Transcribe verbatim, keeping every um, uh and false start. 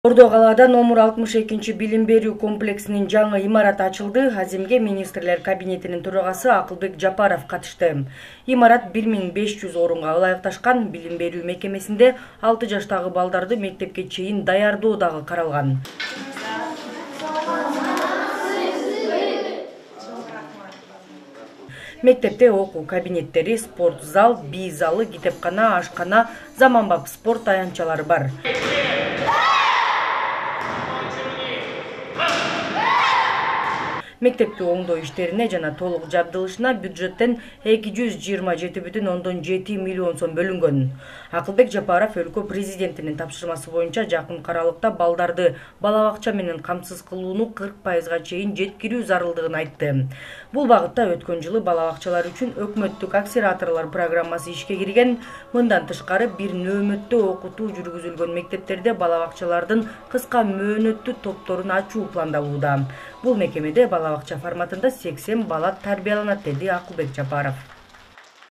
Ордо калаада номер алтымыш экинчи билим берүү комплексинин жаңы имараты ачылды. Аземге министрлер кабинетинин төрагасы Акылбек Жапаров катышты. Имарат бир миң беш жүз орунга ылайыкташкан. Билим берүү мекемесинде алты жаштагы балдарды мектепке чейин даярдоо дагы каралган. Мектепте окуу кабинеттери, спорт зал, бий залы, китепкана, ашкана, заманбап спорт аянтчалары бар. Мектепти оңдоо иштерине жана толук жабдылышына бюджеттен эки жүз жыйырма жети бүтүн ондон жети миллион сом бөлүнгөн. Акылбек Жапаров өлкө президентинин тапшырмасы боюнча жакын аралыкта балдарды бала бакча менен камсыз кылууну кырк пайызга чейин жеткирүү зарылдыгын айтты. Бул багытта өткөн жылы бала бакчалар үчүн өкмөттүк акселераторлор программасы ишке кирген. Мындан тышкары бир нөөмөттө окутуу жүргүзүлгөн мектептерде бала бакчалардын кыска мөөнөттүү топторун ачуу пландалууда. Бул мекемеде бала бакча форматында сексен бала тарбияланат, деди Акылбек Жапаров.